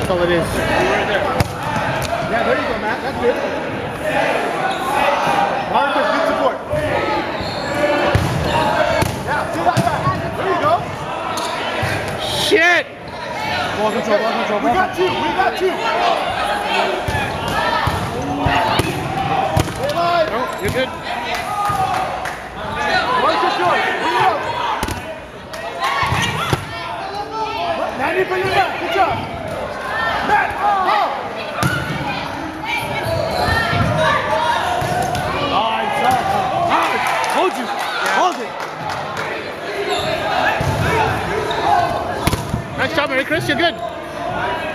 That's all it is. Yeah, there you go, Matt. That's good. Marcus, good support. Yeah, see that back. There you go. Shit! Ball control, ball control. We got two. We got two. Stay alive. No, you're good. Marcus, yours. Bring it up. Manny, bring it back. Good job. Matt, go. Hold you. Hold it. Nice job, Mary Chris. You're good.